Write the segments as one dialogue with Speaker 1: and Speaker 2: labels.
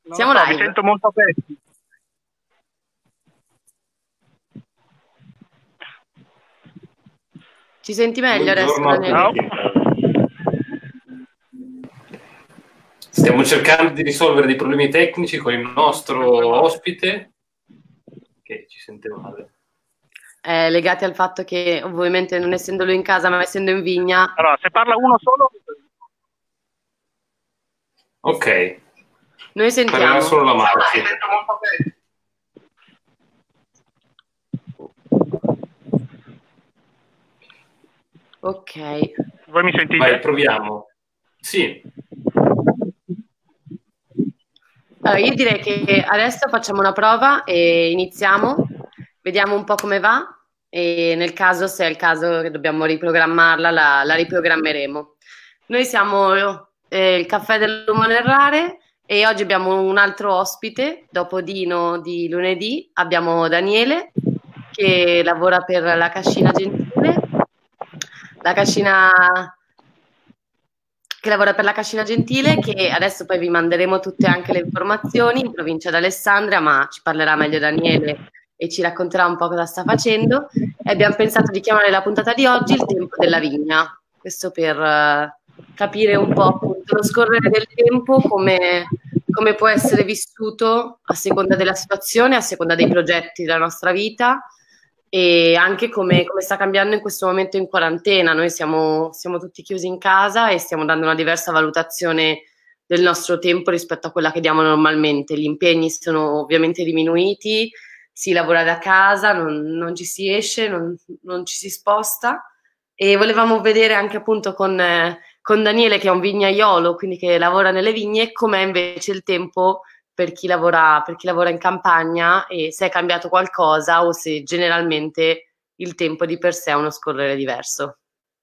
Speaker 1: Non lo
Speaker 2: Siamo
Speaker 1: so, mi
Speaker 2: live.
Speaker 1: sento molto aperto.
Speaker 2: Ci senti meglio adesso,
Speaker 3: Buongiorno a
Speaker 2: Daniele?
Speaker 1: Ciao.
Speaker 3: tutti. Stiamo cercando di risolvere dei problemi tecnici con il nostro ospite che ci sente male.
Speaker 2: Legati al fatto che ovviamente non essendo lui in casa ma essendo in vigna.
Speaker 1: Allora, se parla uno solo,
Speaker 3: Ok,
Speaker 2: Noi
Speaker 3: parlerà
Speaker 2: sentiamo.
Speaker 3: solo la Marti.
Speaker 2: Ok.
Speaker 1: voi mi sentite?
Speaker 3: Vai, proviamo. Sì.
Speaker 2: Allora, io direi che adesso facciamo una prova e iniziamo, vediamo un po' come va e nel caso, se è il caso che dobbiamo riprogrammarla, la riprogrammeremo. Noi siamo il Caffè dell'Uomo nel Rare e oggi abbiamo un altro ospite, dopo Dino di lunedì, abbiamo Daniele che lavora per la Cascina Gentile, la Cascina che lavora per la Cascina Gentile, che adesso poi vi manderemo tutte anche le informazioni in provincia d'Alessandria, ma ci parlerà meglio Daniele e ci racconterà un po' cosa sta facendo. E abbiamo pensato di chiamare la puntata di oggi il tempo della vigna, questo per capire un po' appunto lo scorrere del tempo, come può essere vissuto a seconda della situazione, a seconda dei progetti della nostra vita e anche come sta cambiando in questo momento in quarantena. Noi siamo tutti chiusi in casa e stiamo dando una diversa valutazione del nostro tempo rispetto a quella che diamo normalmente. Gli impegni sono ovviamente diminuiti, si lavora da casa, non ci si esce, non ci si sposta e volevamo vedere anche appunto con Daniele che è un vignaiolo, quindi che lavora nelle vigne, com'è invece il tempo per chi lavora in campagna e se è cambiato qualcosa o se generalmente il tempo di per sé ha uno scorrere diverso.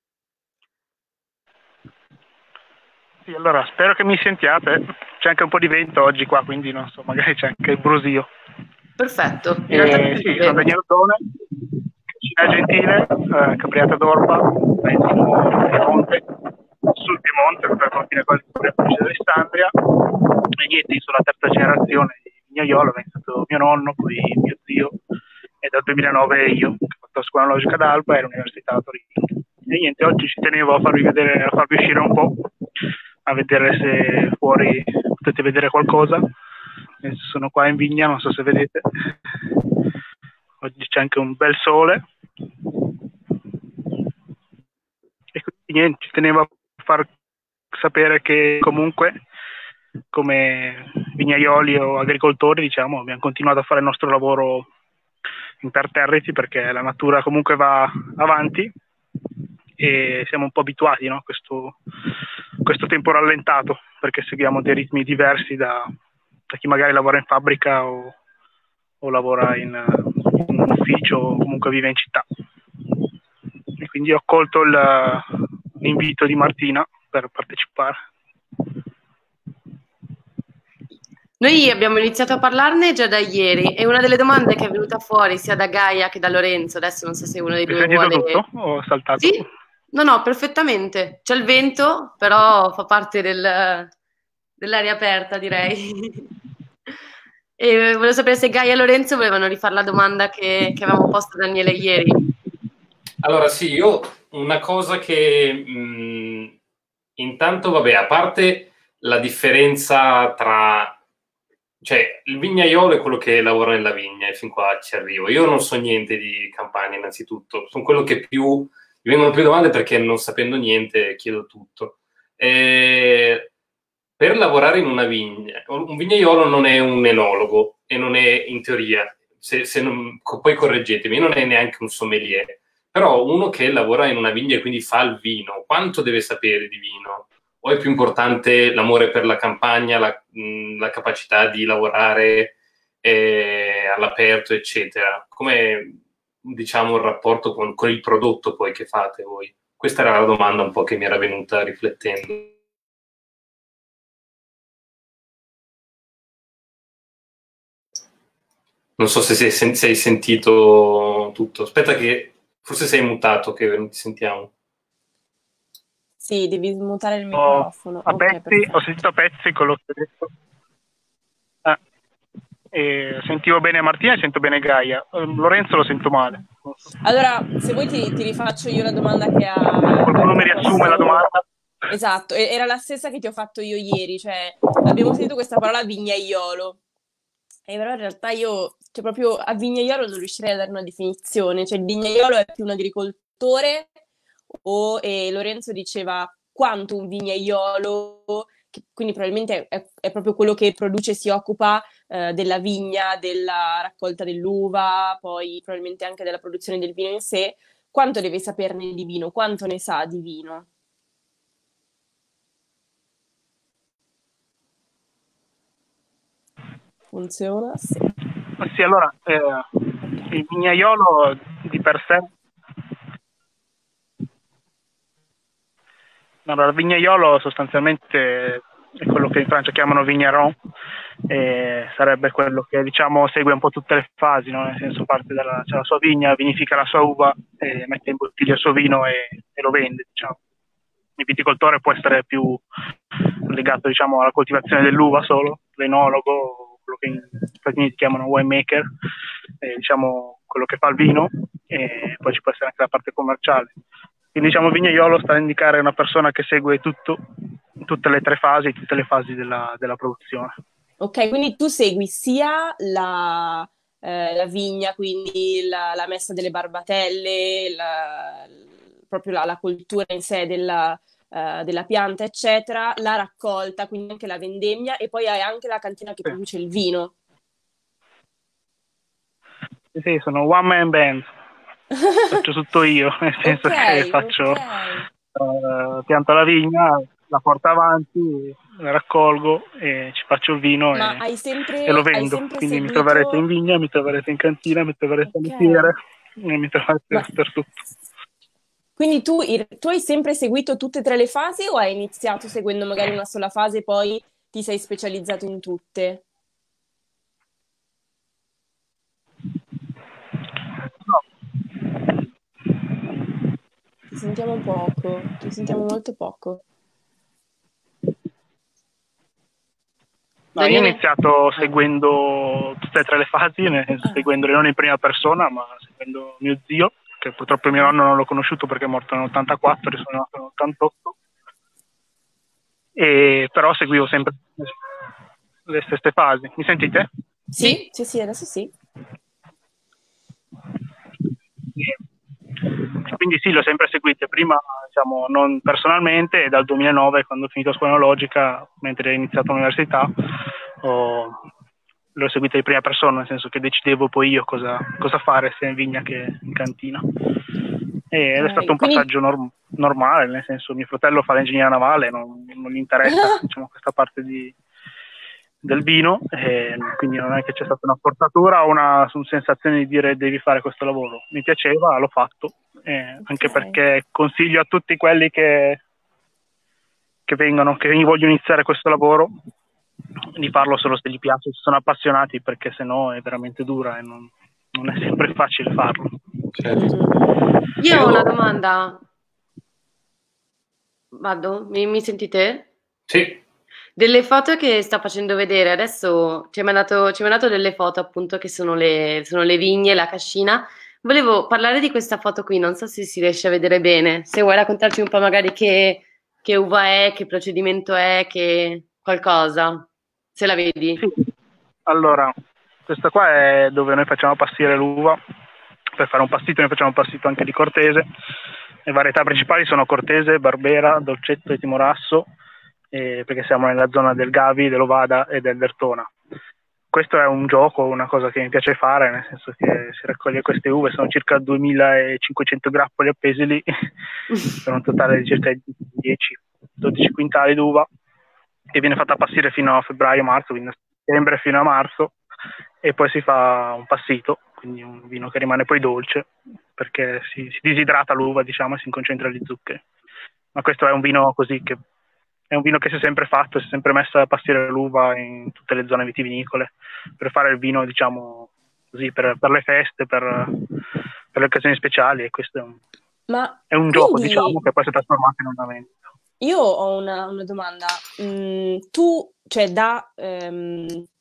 Speaker 1: Sì, allora, spero che mi sentiate. C'è anche un po' di vento oggi qua, quindi non so, magari c'è anche il brusio.
Speaker 2: Perfetto, in realtà è
Speaker 1: Sì, sono
Speaker 2: vero.
Speaker 1: Daniele Ottone, Cascina Gentile, Capriata d'Orba, Ventimo, Piemonte, sul Piemonte, per confine con la provincia di Alessandria. E niente, io sono la terza generazione di vignaiolo, è stato mio nonno, poi mio zio, e dal 2009 io, che ho fatto la scuola logica ad Alba e l'università a Torino. E niente, oggi ci tenevo a farvi vedere, a farvi uscire un po', a vedere se fuori potete vedere qualcosa. Sono qua in vigna, non so se vedete. Oggi c'è anche un bel sole. E quindi niente, ci tenevo a far sapere che comunque come vignaioli o agricoltori, diciamo, abbiamo continuato a fare il nostro lavoro imperterriti perché la natura comunque va avanti e siamo un po' abituati, no? Questo tempo rallentato, perché seguiamo dei ritmi diversi da chi magari lavora in fabbrica o lavora in un ufficio o comunque vive in città. E quindi ho accolto l'invito di Martina per partecipare.
Speaker 2: Noi abbiamo iniziato a parlarne già da ieri e una delle domande che è venuta fuori sia da Gaia che da Lorenzo, adesso non so se uno dei
Speaker 1: Hai
Speaker 2: due
Speaker 1: sentito
Speaker 2: vuole.
Speaker 1: tutto o ho saltato?
Speaker 2: Sì? No, no, perfettamente. C'è il vento, però fa parte dell'aria aperta, direi. E volevo sapere se Gaia e Lorenzo volevano rifare la domanda che avevamo posto a Daniele ieri.
Speaker 3: Allora sì, io una cosa che intanto, vabbè, a parte la differenza tra, cioè il vignaiolo è quello che lavora nella vigna e fin qua ci arrivo. Io non so niente di campagna innanzitutto, sono quello che più, mi vengono più domande perché non sapendo niente chiedo tutto. Per lavorare in una vigna, un vignaiolo non è un enologo e non è in teoria, se non, poi correggetemi, non è neanche un sommelier. Però uno che lavora in una vigna e quindi fa il vino, quanto deve sapere di vino? O è più importante l'amore per la campagna, la capacità di lavorare all'aperto, eccetera? Come diciamo il rapporto con il prodotto poi che fate voi? Questa era la domanda un po' che mi era venuta riflettendo. Non so se hai sentito tutto. Aspetta che forse sei mutato, che non ti sentiamo.
Speaker 4: Sì, devi smutare il microfono.
Speaker 1: A
Speaker 4: Ok,
Speaker 1: pezzi, ho
Speaker 4: perfetto.
Speaker 1: sentito a pezzi quello che ho detto. e sentivo bene Martina e sento bene Gaia. Lorenzo lo sento male.
Speaker 4: Allora, se vuoi ti rifaccio io la domanda che ha
Speaker 1: Qualcuno mi riassume la domanda?
Speaker 4: Esatto, era la stessa che ti ho fatto io ieri, cioè abbiamo sentito questa parola vignaiolo, e però in realtà io, cioè proprio a vignaiolo non riuscirei a dare una definizione, cioè il vignaiolo è più un agricoltore e Lorenzo diceva quanto un vignaiolo, che quindi probabilmente è proprio quello che produce e si occupa della vigna, della raccolta dell'uva, poi probabilmente anche della produzione del vino in sé, quanto deve saperne di vino, quanto ne sa di vino. Funziona? Sì.
Speaker 1: Sì, allora, il vignaiolo di per sé. Allora, il vignaiolo sostanzialmente è quello che in Francia chiamano vigneron, sarebbe quello che diciamo segue un po' tutte le fasi, no? Nel senso parte c'è la sua vigna, vinifica la sua uva, mette in bottiglia il suo vino e lo vende, diciamo. Il viticoltore può essere più legato, diciamo, alla coltivazione dell'uva solo, l'enologo, quello che in Stati Uniti chiamano winemaker, diciamo quello che fa il vino, e poi ci può essere anche la parte commerciale. Quindi diciamo vignaiolo sta a indicare una persona che segue tutte le tre fasi, tutte le fasi della produzione.
Speaker 4: Ok, quindi tu segui sia la vigna, quindi la messa delle barbatelle, proprio la coltura in sé della pianta, eccetera, la raccolta, quindi anche la vendemmia, e poi hai anche la cantina che produce il vino.
Speaker 1: Sì, sono one man band. Faccio tutto io, nel senso che faccio pianto la vigna, la porto avanti, la raccolgo e ci faccio il vino e lo vendo. Quindi mi troverete in vigna, mi troverete in cantina, mi troverete alle fiere e mi troverete dappertutto.
Speaker 4: Quindi tu hai sempre seguito tutte e tre le fasi o hai iniziato seguendo magari una sola fase e poi ti sei specializzato in tutte?
Speaker 1: No.
Speaker 4: Ti sentiamo poco, ti sentiamo molto poco.
Speaker 1: No, io ho iniziato seguendo tutte e tre le fasi, nel senso seguendole non in prima persona, ma seguendo mio zio, che purtroppo mio nonno non l'ho conosciuto perché è morto nell'84, io sono nato nell'88, e però seguivo sempre le stesse fasi. Mi sentite?
Speaker 4: Sì, adesso sì.
Speaker 1: Quindi sì, l'ho sempre seguite, prima diciamo non personalmente, e dal 2009 quando ho finito scuola enologica, mentre ho iniziato l'università, l'ho seguita di prima persona, nel senso che decidevo poi io cosa fare sia in vigna che in cantina. Ed è stato un passaggio normale, nel senso mio fratello fa l'ingegnere navale, non gli interessa diciamo, questa parte del vino, quindi non è che c'è stata una forzatura o una sensazione di dire devi fare questo lavoro. Mi piaceva, l'ho fatto, anche perché consiglio a tutti quelli che vogliono iniziare questo lavoro di farlo solo se gli piace, se sono appassionati, perché sennò è veramente dura e non è sempre facile farlo.
Speaker 3: Certo.
Speaker 2: Io ho una domanda. Vado? Mi sentite?
Speaker 3: Sì.
Speaker 2: Delle foto che sta facendo vedere, adesso ci ha mandato delle foto appunto che sono le vigne, la cascina. Volevo parlare di questa foto qui, non so se si riesce a vedere bene. Se vuoi raccontarci un po' magari che uva è, che procedimento è, che qualcosa, se la vedi.
Speaker 1: Sì. Allora, questa qua è dove noi facciamo passire l'uva. Per fare un passito noi facciamo un passito anche di Cortese. Le varietà principali sono Cortese, Barbera, Dolcetto e Timorasso, perché siamo nella zona del Gavi, dell'Ovada e del Dertona. Questo è un gioco, una cosa che mi piace fare, nel senso che si raccoglie queste uve, sono circa 2500 grappoli appesi lì, per un totale di circa 10-12 quintali d'uva, e viene fatta passire fino a febbraio-marzo, quindi da settembre fino a marzo, e poi si fa un passito, quindi un vino che rimane poi dolce, perché si disidrata l'uva, diciamo, e si concentra gli zuccheri. Ma questo è un vino così che è un vino che si è sempre fatto, si è sempre messo a passire l'uva in tutte le zone vitivinicole, per fare il vino, diciamo, così, per le feste, per le occasioni speciali, e questo è un gioco, diciamo, che poi si è trasformato in un ornamento.
Speaker 4: Io ho una domanda. Tu, cioè, che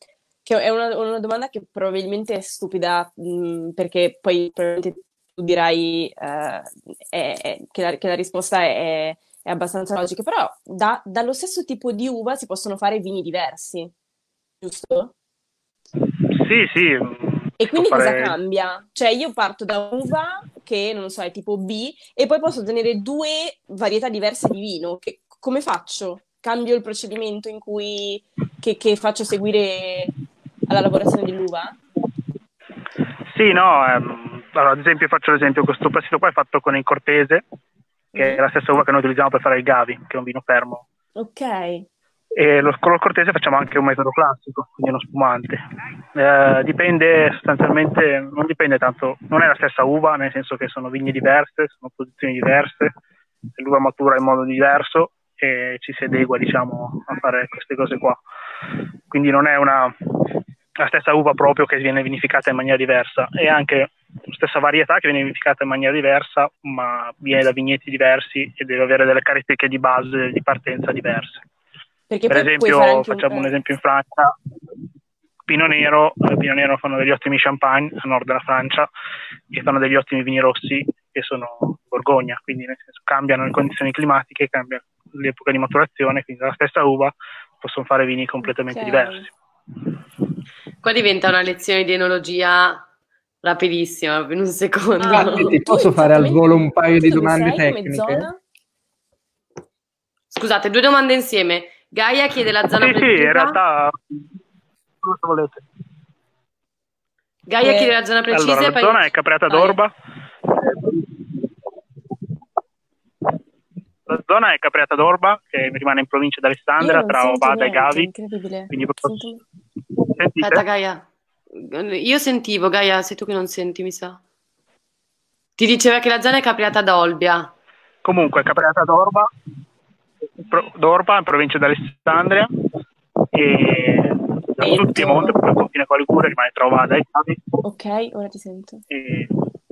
Speaker 4: che è una domanda che probabilmente è stupida, perché poi probabilmente tu dirai che la risposta è abbastanza logica, però dallo stesso tipo di uva si possono fare vini diversi, giusto?
Speaker 1: Sì,
Speaker 4: E
Speaker 1: si può
Speaker 4: quindi cosa
Speaker 1: fare.
Speaker 4: cambia? Cioè io parto da uva che, non so, è tipo B e poi posso ottenere due varietà diverse di vino. Come faccio? Cambio il procedimento che faccio seguire alla lavorazione dell'uva?
Speaker 1: Sì, no, allora, ad esempio faccio l'esempio, questo prestito qua è fatto con il Cortese, che è
Speaker 4: Mhm.
Speaker 1: la stessa uva che noi utilizziamo per fare il Gavi, che è un vino fermo.
Speaker 4: Ok,
Speaker 1: E con il Cortese facciamo anche un metodo classico, quindi uno spumante. Dipende sostanzialmente, non dipende tanto, non è la stessa uva, nel senso che sono vigne diverse, sono posizioni diverse, l'uva matura in modo diverso e ci si adegua, diciamo, a fare queste cose qua. Quindi non è la stessa uva proprio che viene vinificata in maniera diversa, è anche la stessa varietà che viene vinificata in maniera diversa, ma viene da vigneti diversi e deve avere delle caratteristiche di base, di partenza diverse.
Speaker 4: perché
Speaker 1: Per
Speaker 4: poi puoi fare
Speaker 1: esempio,
Speaker 4: anche
Speaker 1: facciamo un esempio in Francia, Pinot Nero fanno degli ottimi champagne a nord della Francia e fanno degli ottimi vini rossi che sono Borgogna, quindi nel senso cambiano le condizioni climatiche, cambia l'epoca di maturazione, quindi dalla stessa uva possono fare vini completamente diversi.
Speaker 2: Qua diventa una lezione di enologia rapidissima, in un secondo.
Speaker 5: Infatti, ti posso fare al volo un paio di domande
Speaker 4: come
Speaker 5: tecniche?
Speaker 4: zona?
Speaker 2: Scusate, 2 domande insieme. Gaia chiede la zona
Speaker 1: Sì,
Speaker 2: precisa.
Speaker 1: in realtà cosa volete?
Speaker 2: Gaia chiede la zona precisa.
Speaker 1: Allora,
Speaker 2: e
Speaker 1: la
Speaker 2: poi...
Speaker 1: zona è Capriata d'Orba. La zona è Capriata d'Orba, che rimane in provincia di
Speaker 4: Io
Speaker 1: Alessandria,
Speaker 4: non
Speaker 1: tra
Speaker 4: sento
Speaker 1: Ovada e
Speaker 4: niente,
Speaker 1: Gavi.
Speaker 4: incredibile.
Speaker 1: Quindi
Speaker 4: Sento-
Speaker 1: Sentite?
Speaker 2: Aspetta, Gaia. Io sentivo, Gaia, sei tu che non senti, mi sa. Ti diceva che la zona è Capriata d'Olbia.
Speaker 1: Comunque, Capriata d'Orba, d'Orba in provincia di Alessandria, e siamo sul Piemonte, poi il confine con la Liguria rimane tra Ovada e Gavi.
Speaker 4: Ok, ora ti sento.
Speaker 1: E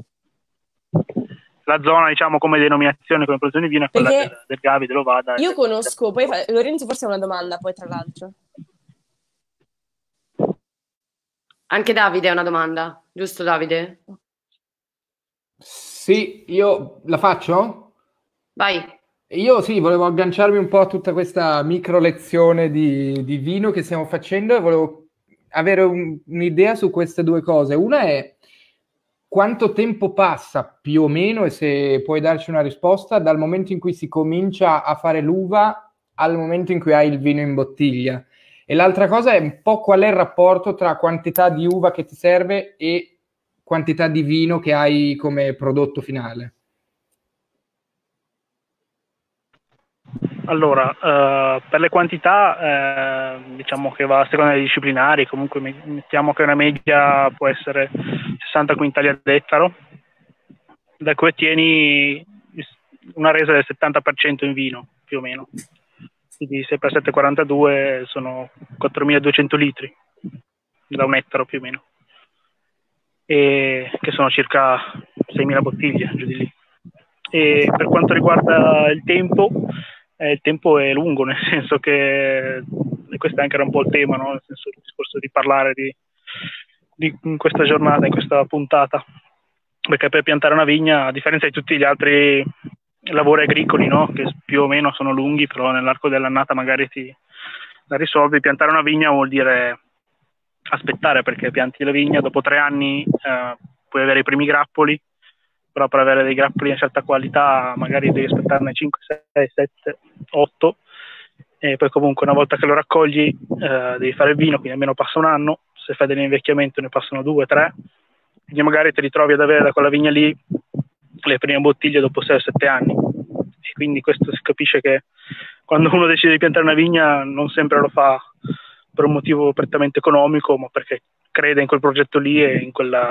Speaker 1: la zona, diciamo, come denominazione, come produzione di vino è quella
Speaker 4: Perché
Speaker 1: del Gavi, dell'Ovada.
Speaker 4: io conosco, poi Lorenzo forse ha una domanda, poi tra l'altro.
Speaker 2: Anche Davide ha una domanda, giusto Davide?
Speaker 5: Sì, io la faccio?
Speaker 2: Vai.
Speaker 5: Io sì, volevo agganciarmi un po' a tutta questa micro lezione di vino che stiamo facendo e volevo avere un'idea su queste due cose. Una è quanto tempo passa più o meno, e se puoi darci una risposta, dal momento in cui si comincia a fare l'uva al momento in cui hai il vino in bottiglia. E l'altra cosa è un po' qual è il rapporto tra quantità di uva che ti serve e quantità di vino che hai come prodotto finale.
Speaker 1: Allora, per le quantità, diciamo che va a seconda dei disciplinari, comunque mettiamo che una media può essere 60 quintali ad ettaro, da cui ottieni una resa del 70% in vino, più o meno. Quindi 6 per 7, 42 sono 4.200 litri da un ettaro più o meno, e che sono circa 6.000 bottiglie, giù di lì. E per quanto riguarda il tempo è lungo, nel senso che, e questo anche era un po' il tema, no? Nel senso, il discorso di parlare in questa giornata, in questa puntata, perché per piantare una vigna, a differenza di tutti gli altri lavori agricoli, no? Che più o meno sono lunghi, però nell'arco dell'annata magari la risolvi, piantare una vigna vuol dire aspettare, perché pianti la vigna, dopo 3 anni puoi avere i primi grappoli, però per avere dei grappoli di una certa qualità magari devi aspettarne 5, 6, 7, 8, e poi comunque una volta che lo raccogli devi fare il vino, quindi almeno passa un anno, se fai dell'invecchiamento ne passano 2, 3, quindi magari ti ritrovi ad avere da quella vigna lì le prime bottiglie dopo 6 o 7 anni, e quindi questo si capisce che quando uno decide di piantare una vigna non sempre lo fa per un motivo prettamente economico, ma perché crede in quel progetto lì e in quel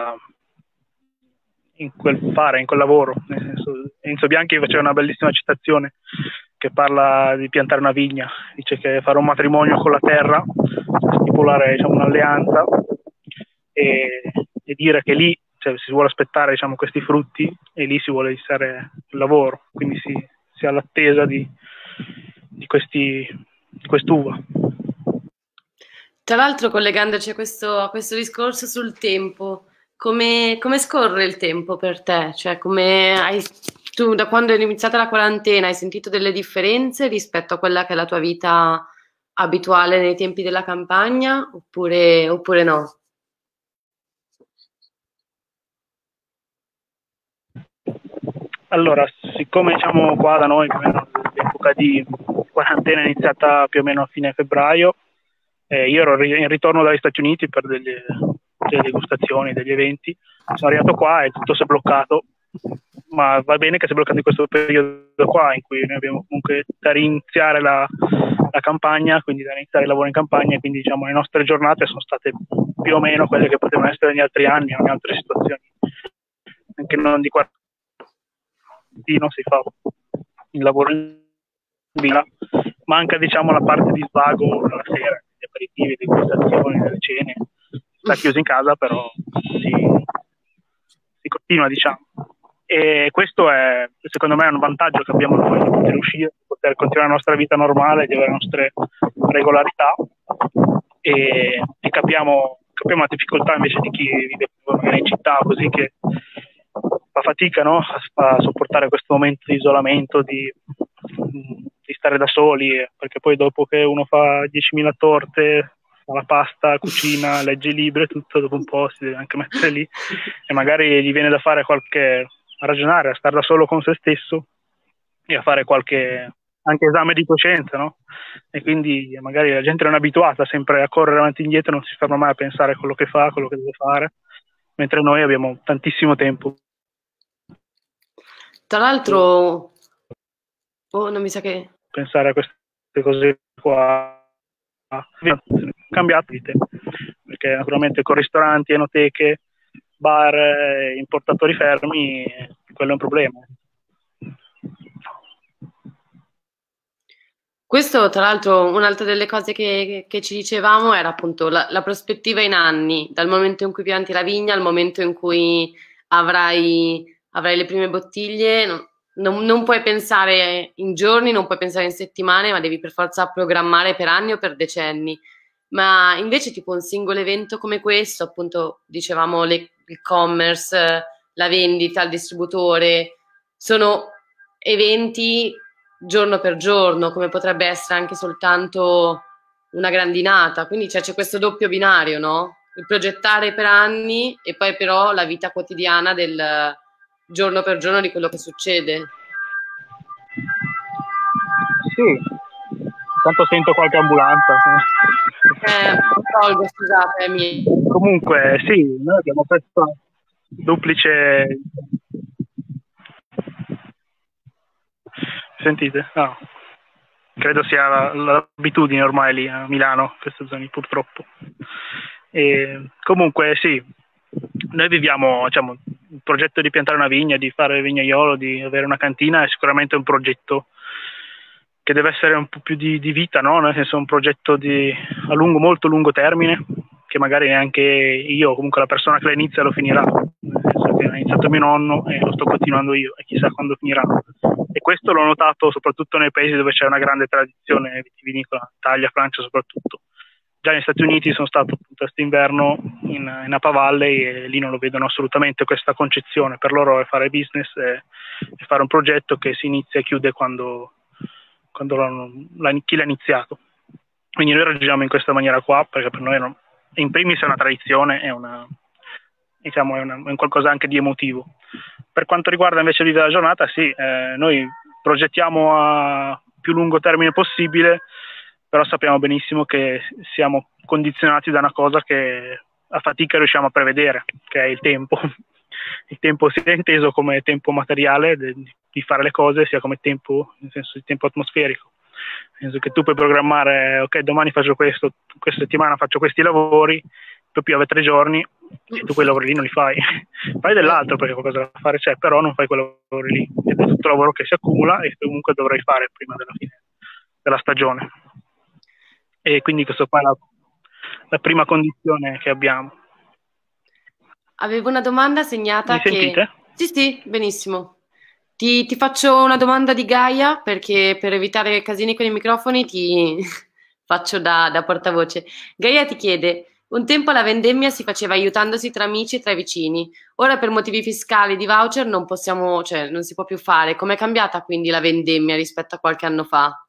Speaker 1: lavoro. Nel senso, Enzo Bianchi faceva una bellissima citazione che parla di piantare una vigna, dice che fare un matrimonio con la terra, stipulare, diciamo, un'alleanza e dire che lì, cioè, si vuole aspettare, diciamo, questi frutti, e lì si vuole iniziare il lavoro, quindi si ha l'attesa di quest'uva.
Speaker 2: Tra l'altro, collegandoci a questo discorso sul tempo, come scorre il tempo per te? Cioè, tu da quando è iniziata la quarantena hai sentito delle differenze rispetto a quella che è la tua vita abituale nei tempi della campagna, oppure no?
Speaker 1: Allora, siccome diciamo qua da noi più o meno l'epoca di quarantena è iniziata più o meno a fine febbraio, io ero in ritorno dagli Stati Uniti per delle degustazioni, degli eventi, sono arrivato qua e tutto si è bloccato, ma va bene che si è bloccato in questo periodo qua in cui noi abbiamo comunque da riniziare la campagna, quindi da iniziare il lavoro in campagna, e quindi diciamo le nostre giornate sono state più o meno quelle che potevano essere negli altri anni o in altre situazioni, anche non di quarantena. Si fa il lavoro in villa, manca diciamo la parte di svago la sera, gli aperitivi, le degustazioni, le cene, sta chiuso in casa, però si continua diciamo, e questo è secondo me un vantaggio che abbiamo noi di poter uscire, di poter continuare la nostra vita normale, di avere le nostre regolarità, e capiamo la difficoltà invece di chi vive magari in città così, che fa fatica, no? A sopportare questo momento di isolamento, di stare da soli, perché poi dopo che uno fa 10.000 torte, fa la pasta, cucina, legge i libri, tutto dopo un po' si deve anche mettere lì e magari gli viene da fare a ragionare, a stare da solo con se stesso e a fare qualche anche esame di coscienza, no? E quindi magari la gente non è abituata sempre a correre avanti e indietro, non si ferma mai a pensare a quello che fa, quello che deve fare, mentre noi abbiamo tantissimo tempo.
Speaker 2: Tra l'altro, non mi sa che...
Speaker 1: pensare a queste cose qua, cambiate vite, perché naturalmente con ristoranti, enoteche, bar, importatori fermi, quello è un problema.
Speaker 2: Questo, tra l'altro, un'altra delle cose che ci dicevamo era appunto la prospettiva in anni, dal momento in cui pianti la vigna al momento in cui avrai le prime bottiglie. Non puoi pensare in giorni, non puoi pensare in settimane, ma devi per forza programmare per anni o per decenni. Ma invece tipo un singolo evento come questo, appunto dicevamo l'e-commerce, la vendita, il distributore, sono eventi giorno per giorno, come potrebbe essere anche soltanto una grandinata. Quindi c'è questo doppio binario, no? Il progettare per anni e poi però la vita quotidiana del giorno per giorno di quello che succede.
Speaker 1: Sì, intanto sento qualche ambulanza.
Speaker 2: Tolgo, scusate.
Speaker 1: Comunque sì, noi abbiamo questa duplice... Sentite? No. Credo sia l'abitudine ormai lì a Milano, queste zone purtroppo. E comunque sì, noi viviamo, diciamo, il progetto di piantare una vigna, di fare il vignaiolo, di avere una cantina è sicuramente un progetto che deve essere un po' più di vita, no? Nel senso un progetto a molto lungo termine, che magari neanche io, comunque la persona che la inizia lo finirà, nel senso che ha iniziato mio nonno e lo sto continuando io e chissà quando finirà. E questo l'ho notato soprattutto nei paesi dove c'è una grande tradizione vitivinicola, Italia, Francia soprattutto. Già negli Stati Uniti sono stato appunto quest'inverno in Napa Valley e lì non lo vedono assolutamente questa concezione. Per loro è fare business e fare un progetto che si inizia e chiude quando chi l'ha iniziato. Quindi noi ragioniamo in questa maniera qua, perché per noi in primis è una tradizione, è un qualcosa anche di emotivo. Per quanto riguarda invece il vivere la giornata, sì, noi progettiamo a più lungo termine possibile, però sappiamo benissimo che siamo condizionati da una cosa che a fatica riusciamo a prevedere, che è il tempo. Il tempo sia inteso come tempo materiale di fare le cose, sia come tempo, nel senso di tempo atmosferico. Nel senso che tu puoi programmare, ok, domani faccio questo, questa settimana faccio questi lavori, poi piove 3 giorni e tu quei lavori lì non li fai. Fai dell'altro perché qualcosa da fare c'è, però non fai quei lavori lì. Ed è tutto lavoro che si accumula e che comunque dovrai fare prima della fine della stagione. E quindi questa qua è la prima condizione che abbiamo.
Speaker 2: Avevo una domanda segnata.
Speaker 1: Mi sentite?
Speaker 2: Sì, benissimo. Ti faccio una domanda di Gaia, perché per evitare casini con i microfoni faccio da portavoce. Gaia ti chiede, un tempo la vendemmia si faceva aiutandosi tra amici e tra vicini, ora per motivi fiscali di voucher non possiamo, cioè non si può più fare. Com'è cambiata quindi la vendemmia rispetto a qualche anno fa?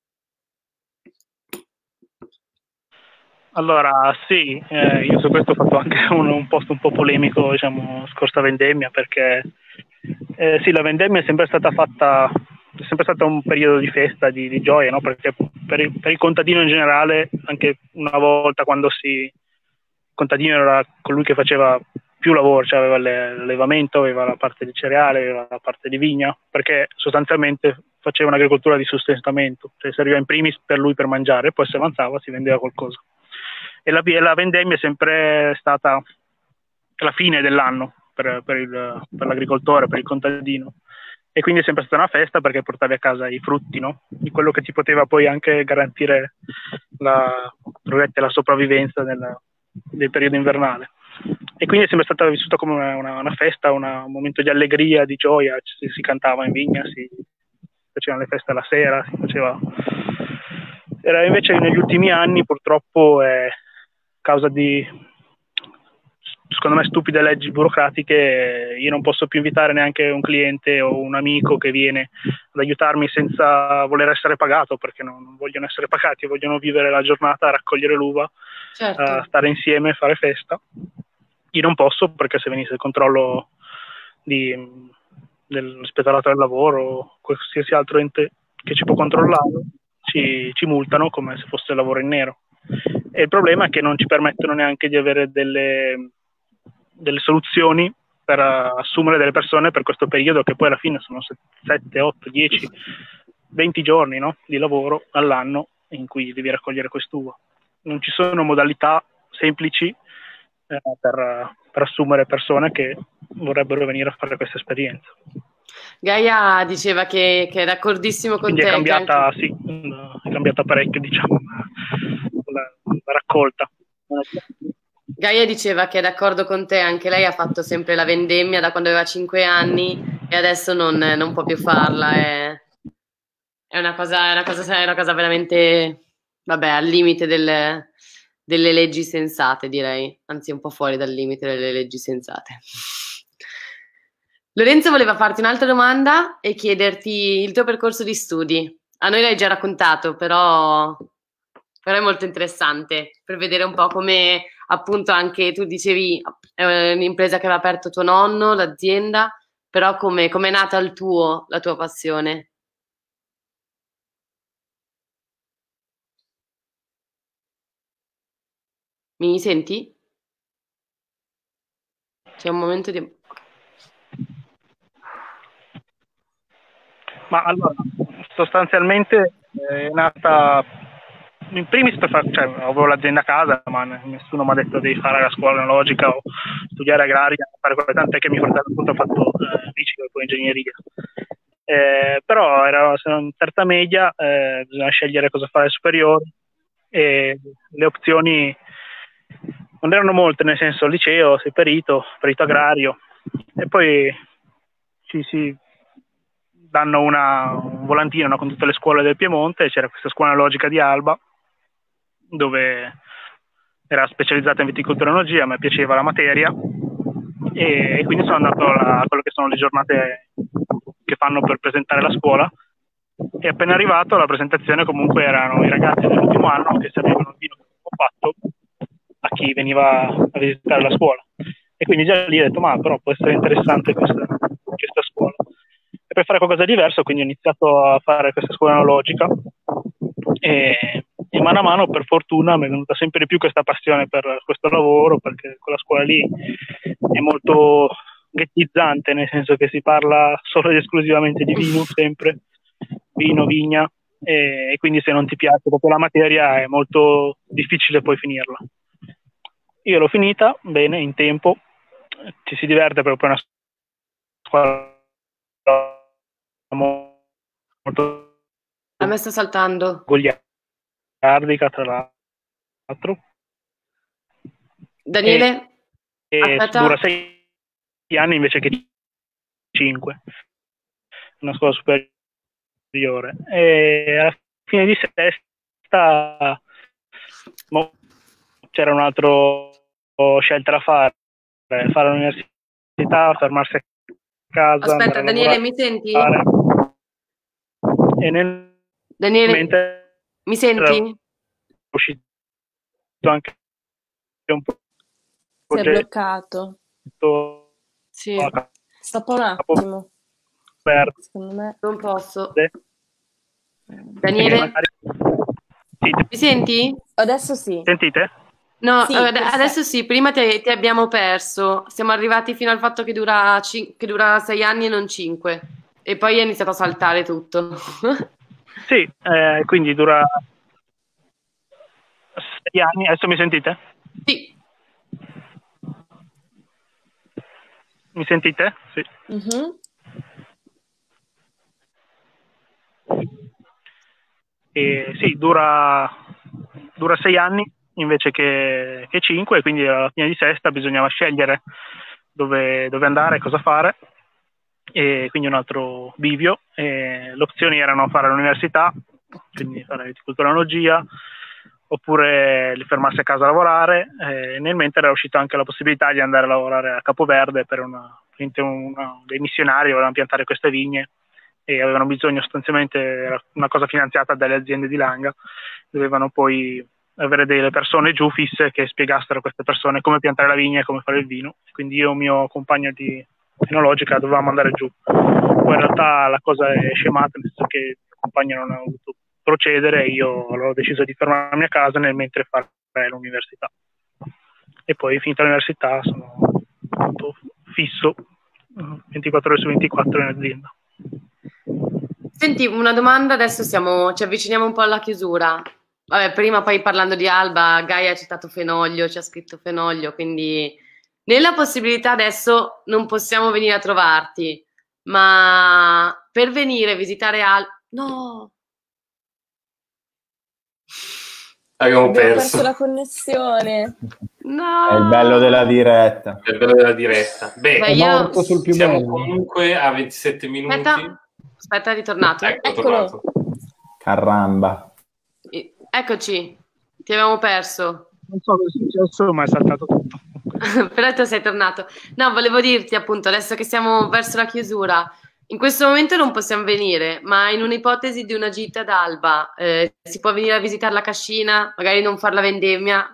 Speaker 1: Allora, sì, io su questo ho fatto anche un post un po' polemico, diciamo, scorsa vendemmia, perché sì, la vendemmia è sempre stata fatta, è sempre stato un periodo di festa, di gioia, no? Perché per il contadino in generale, anche una volta quando il contadino era colui che faceva più lavoro, cioè aveva l'allevamento, aveva la parte di cereale, aveva la parte di vigna, perché sostanzialmente faceva un'agricoltura di sostentamento, cioè serviva in primis per lui per mangiare, poi se avanzava si vendeva qualcosa. E la vendemmia è sempre stata la fine dell'anno per l'agricoltore, per il contadino, e quindi è sempre stata una festa perché portavi a casa i frutti, no? Di quello che ti poteva poi anche garantire la sopravvivenza del periodo invernale. E quindi è sempre stata vissuta come una festa, un momento di allegria, di gioia, si cantava in vigna, si facevano le feste la sera, era invece negli ultimi anni purtroppo causa di, secondo me, stupide leggi burocratiche, io non posso più invitare neanche un cliente o un amico che viene ad aiutarmi senza voler essere pagato, perché non vogliono essere pagati, vogliono vivere la giornata, raccogliere l'uva,
Speaker 2: Certo.
Speaker 1: stare insieme, fare festa. Io non posso, perché se venisse il controllo dell'ispettorato del lavoro o qualsiasi altro ente che ci può controllare, ci multano come se fosse lavoro in nero. E il problema è che non ci permettono neanche di avere delle soluzioni per assumere delle persone per questo periodo, che poi alla fine sono 7, 8, 10, 20 giorni, no? Di lavoro all'anno in cui devi raccogliere quest'uva. Non ci sono modalità semplici per assumere persone che vorrebbero venire a fare questa esperienza.
Speaker 2: Gaia diceva che è d'accordissimo con
Speaker 1: Quindi
Speaker 2: te.
Speaker 1: è cambiata, sì, è cambiata parecchio, diciamo, la raccolta.
Speaker 2: Gaia diceva che è d'accordo con te, anche lei ha fatto sempre la vendemmia da quando aveva 5 anni e adesso non può più farla. È una cosa veramente, vabbè, al limite delle leggi sensate, direi, anzi un po' fuori dal limite delle leggi sensate. Lorenzo voleva farti un'altra domanda e chiederti il tuo percorso di studi. A noi l'hai già raccontato, però è molto interessante per vedere un po' come, appunto, anche tu dicevi, è un'impresa che aveva aperto tuo nonno, l'azienda, però come è nata la tua passione? Mi senti? C'è un momento di...
Speaker 1: Ma allora, sostanzialmente è nata in primis cioè, avevo l'azienda a casa, ma nessuno mi ha detto devi fare la scuola analogica o studiare agraria, fare quello, tant'è che mio fratello appunto ha fatto fisica e poi ingegneria. Però era in terza media, bisogna scegliere cosa fare alle superiori e le opzioni non erano molte, nel senso liceo, sei perito agrario, e poi si danno un volantino, no, con tutte le scuole del Piemonte. C'era questa scuola analogica di Alba dove era specializzata in viticoltura e enologia, a me piaceva la materia e quindi sono andato a quello che sono le giornate che fanno per presentare la scuola, e appena arrivato alla presentazione comunque erano i ragazzi dell'ultimo anno che sapevano il vino che avevo fatto a chi veniva a visitare la scuola, e quindi già lì ho detto ma però può essere interessante questa scuola, e per fare qualcosa di diverso quindi ho iniziato a fare questa scuola analogica e mano a mano, per fortuna, mi è venuta sempre di più questa passione per questo lavoro, perché quella scuola lì è molto ghettizzante, nel senso che si parla solo ed esclusivamente di vino, sempre vino, vigna, e quindi se non ti piace proprio la materia è molto difficile poi finirla. Io l'ho finita bene, in tempo, ci si diverte proprio, una scuola molto
Speaker 2: A me sta saltando.
Speaker 1: goliardica, tra l'altro.
Speaker 2: Daniele?
Speaker 1: Aspetta. Dura 6 anni invece che 5. Una scuola superiore. E alla fine di sesta c'era un altro scelta da fare l'università, fermarsi a casa.
Speaker 2: Aspetta, Daniele, mi senti?
Speaker 1: E nel
Speaker 2: Daniele, mi senti?
Speaker 1: È uscito anche un po'.
Speaker 4: Si è bloccato.
Speaker 2: Sì.
Speaker 4: Stoppa un attimo. Secondo me
Speaker 2: non posso. Daniele, mi senti?
Speaker 4: Adesso sì.
Speaker 1: Sentite?
Speaker 2: No,
Speaker 4: Sì,
Speaker 2: adesso sì, prima ti abbiamo perso. Siamo arrivati fino al fatto che dura 6 anni e non 5. E poi è iniziato a saltare tutto.
Speaker 1: Sì, quindi dura 6 anni. Adesso mi sentite?
Speaker 2: Sì.
Speaker 1: Mi sentite? Sì.
Speaker 4: Mhm.
Speaker 1: E sì, dura 6 anni invece che 5, quindi alla fine di sesta bisognava scegliere dove andare, cosa fare, e quindi un altro bivio. E le opzioni erano fare l'università, quindi fare viticoltura, oppure fermarsi a casa a lavorare. Nel mentre era uscita anche la possibilità di andare a lavorare a Capoverde per dei missionari volevano piantare queste vigne e avevano bisogno sostanzialmente, era una cosa finanziata dalle aziende di Langa, dovevano poi avere delle persone giù fisse che spiegassero a queste persone come piantare la vigna e come fare il vino. Quindi io e il mio compagno di enologica dovevamo andare giù. Poi in realtà la cosa è scemata, nel senso che il mio compagno non ha voluto procedere, io allora ho deciso di fermarmi a casa nel mentre fare l'università. E poi finita l'università sono fisso 24 ore su 24 in azienda.
Speaker 2: Senti, una domanda, adesso ci avviciniamo un po' alla chiusura. Vabbè, prima poi parlando di Alba, Gaia ha citato Fenoglio, ci ha scritto Fenoglio, quindi nella possibilità adesso non possiamo venire a trovarti, ma per venire a visitare Alba... No!
Speaker 3: Abbiamo
Speaker 4: perso la connessione.
Speaker 2: No!
Speaker 6: È il bello della diretta.
Speaker 3: È il bello della diretta. Beh,
Speaker 5: È morto sul più
Speaker 3: siamo
Speaker 5: bello.
Speaker 3: comunque a 27 minuti.
Speaker 2: Aspetta, è ritornato.
Speaker 3: Ecco, tornato.
Speaker 6: Caramba.
Speaker 2: Eccoci, ti avevamo perso.
Speaker 1: Non so cosa è successo, ma è saltato tutto.
Speaker 2: Però tu sei tornato. No, volevo dirti appunto, adesso che siamo verso la chiusura, in questo momento non possiamo venire, ma in un'ipotesi di una gita ad Alba, si può venire a visitare la cascina, magari non fare la vendemmia.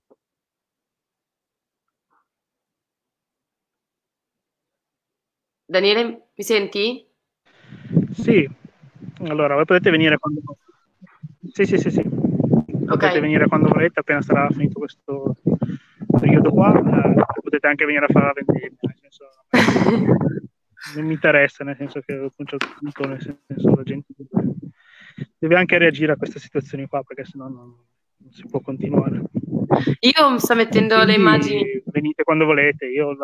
Speaker 2: Daniele, mi senti?
Speaker 1: Sì, allora voi potete venire quando... Sì. Potete venire quando volete, appena sarà finito questo periodo qua. Potete anche venire a fare la vendemmia, nel senso... non mi interessa, nel senso che ho un certo punto, nel senso la gente deve anche reagire a queste situazioni qua, perché sennò non si può continuare.
Speaker 2: Io mi sto mettendo
Speaker 1: quindi
Speaker 2: le immagini.
Speaker 1: Venite quando volete. La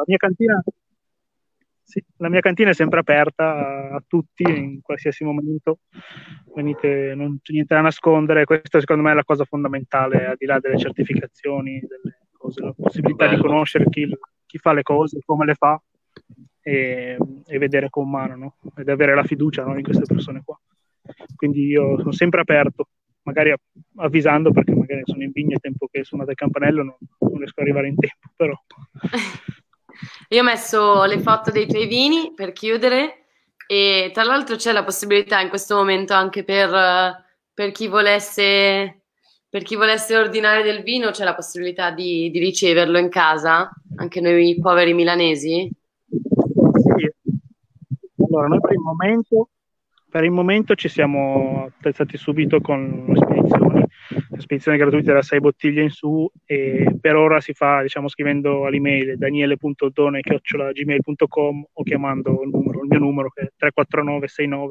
Speaker 1: mia cantina è sempre aperta a tutti in qualsiasi momento. Venite, non c'è niente da nascondere. Questa secondo me è la cosa fondamentale, al di là delle certificazioni, delle cose, la possibilità di conoscere chi fa le cose, come le fa, e vedere con mano, no? Ed avere la fiducia, no, in queste persone qua. Quindi io sono sempre aperto, magari avvisando, perché magari sono in vigna, tempo che suonate il campanello non riesco ad arrivare in tempo, però...
Speaker 2: Io ho messo le foto dei tuoi vini per chiudere, e tra l'altro c'è la possibilità in questo momento anche per chi volesse ordinare del vino, c'è la possibilità di riceverlo in casa, anche noi poveri milanesi.
Speaker 1: Sì. Allora, noi per il momento ci siamo attrezzati subito con le spedizioni gratuite da 6 bottiglie in su, e per ora si fa, diciamo, scrivendo all'email daniele.ottone@gmail.com o chiamando il mio numero, che è 349 69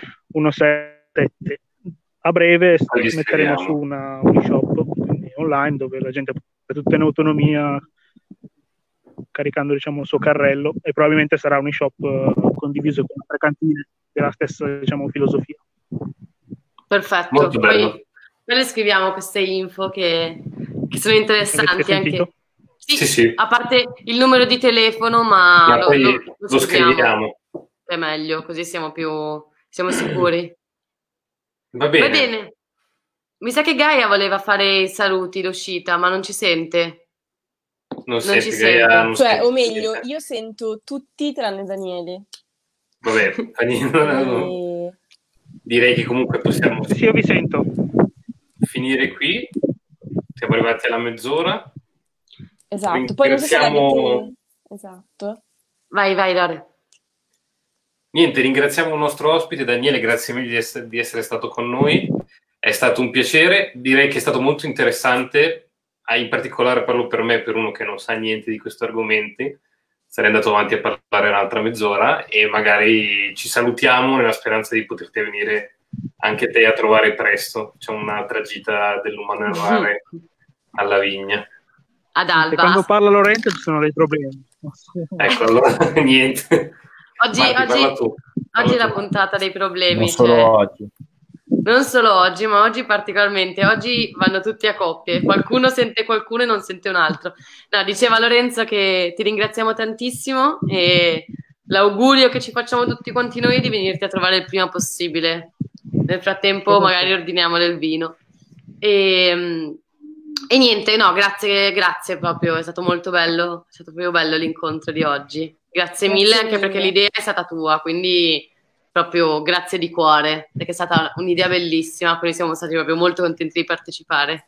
Speaker 1: 177. A breve metteremo su un e-shop, quindi online, dove la gente può fare tutto in autonomia, caricando, diciamo, il suo carrello, e probabilmente sarà un e-shop condiviso con altre cantine della stessa, diciamo, filosofia.
Speaker 2: Perfetto.
Speaker 3: Molto bello.
Speaker 2: Poi le scriviamo queste info che sono interessanti anche.
Speaker 3: Sì.
Speaker 2: A parte il numero di telefono, ma
Speaker 3: lo scriviamo.
Speaker 2: È meglio, così siamo sicuri.
Speaker 3: Va bene.
Speaker 2: Mi sa che Gaia voleva fare i saluti, l'uscita, ma non ci sente.
Speaker 3: Non
Speaker 2: ci
Speaker 3: senti, Gaia, non
Speaker 4: Cioè,
Speaker 3: senti
Speaker 4: o meglio,
Speaker 3: niente.
Speaker 4: io sento tutti tranne Daniele.
Speaker 3: Vabbè, fa niente.
Speaker 4: E-
Speaker 3: Direi che comunque possiamo
Speaker 1: Sì, io vi sento.
Speaker 3: finire qui. Siamo arrivati alla mezz'ora.
Speaker 4: Esatto, poi non so se
Speaker 3: Ringraziamo-
Speaker 4: l'avete... Esatto.
Speaker 2: Vai, Lore.
Speaker 3: Niente, ringraziamo il nostro ospite Daniele, grazie mille di essere stato con noi. È stato un piacere, direi che è stato molto interessante, in particolare parlo per me, per uno che non sa niente di questi argomenti. Sarei andato avanti a parlare un'altra mezz'ora e magari ci salutiamo nella speranza di poterti venire anche te a trovare presto. C'è un'altra gita dell'umano rare alla vigna.
Speaker 2: Ad
Speaker 1: E
Speaker 2: Alba.
Speaker 1: quando parla Lorenzo ci sono dei problemi.
Speaker 3: Ecco, allora niente.
Speaker 2: Oggi è la puntata dei problemi.
Speaker 6: Non solo
Speaker 2: cioè,
Speaker 6: oggi.
Speaker 2: non solo oggi, ma oggi particolarmente. Oggi vanno tutti a coppie. Qualcuno sente qualcuno e non sente un altro. No, diceva Lorenzo che ti ringraziamo tantissimo e l'augurio che ci facciamo tutti quanti noi è di venirti a trovare il prima possibile. Nel frattempo magari ordiniamo del vino. E niente, no, grazie proprio, è stato molto bello, è stato proprio bello l'incontro di oggi. Grazie mille anche perché l'idea è stata tua, quindi proprio grazie di cuore, perché è stata un'idea bellissima, quindi siamo stati proprio molto contenti di partecipare.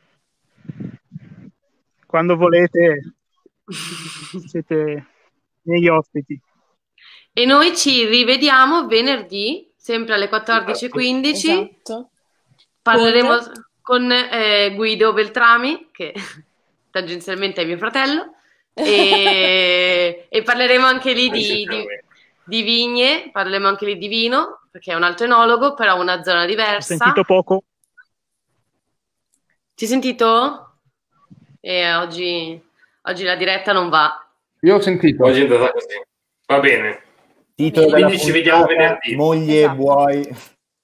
Speaker 1: Quando volete siete miei ospiti.
Speaker 2: E noi ci rivediamo venerdì, sempre alle 14:15.
Speaker 4: Esatto.
Speaker 2: Parleremo con Guido Beltrami, che tangenzialmente è mio fratello, e parleremo anche lì di vigne, parleremo anche lì di vino, perché è un altro enologo, però una zona diversa.
Speaker 1: Ho sentito poco.
Speaker 2: Ci hai sentito? Oggi la diretta non va.
Speaker 5: Io ho sentito.
Speaker 3: Oggi è andata così. Va bene.
Speaker 6: Titolo della
Speaker 3: Quindi ci vediamo
Speaker 6: puntata,
Speaker 3: venerdì.
Speaker 6: Moglie
Speaker 4: Esatto.
Speaker 6: buoi.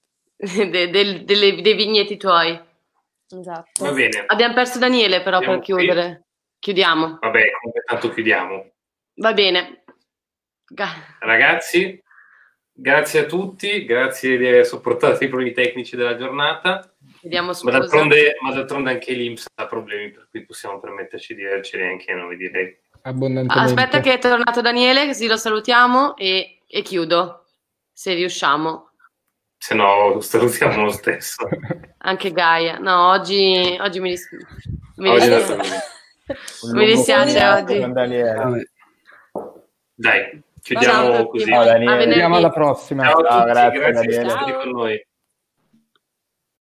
Speaker 2: Dei vigneti tuoi.
Speaker 4: Esatto.
Speaker 3: Va bene.
Speaker 2: Abbiamo perso Daniele però
Speaker 3: Siamo
Speaker 2: per chiudere. Chiudiamo.
Speaker 3: Vabbè, comunque tanto chiudiamo.
Speaker 2: Va bene.
Speaker 3: Ragazzi, grazie a tutti, grazie di aver sopportato i problemi tecnici della giornata.
Speaker 2: Chiediamo
Speaker 3: Ma
Speaker 2: scusa.
Speaker 3: d'altronde anche l'INPS ha problemi, per cui possiamo permetterci di averceli anche noi, direi.
Speaker 5: Abbondantemente.
Speaker 2: Aspetta che è tornato Daniele, così lo salutiamo e chiudo, se riusciamo.
Speaker 3: Se no, salutiamo lo stesso.
Speaker 2: Anche Gaia. No, oggi mi
Speaker 3: Oggi
Speaker 2: dispiace oggi.
Speaker 6: Con Daniele.
Speaker 3: Dai, chiudiamo
Speaker 2: Ciao a tutti.
Speaker 3: così.
Speaker 6: Ciao, Daniele.
Speaker 2: A venerdì.
Speaker 5: Vediamo alla prossima.
Speaker 3: Ciao a tutti,
Speaker 6: Grazie,
Speaker 3: grazie di
Speaker 6: Daniele.
Speaker 3: essere stati con noi.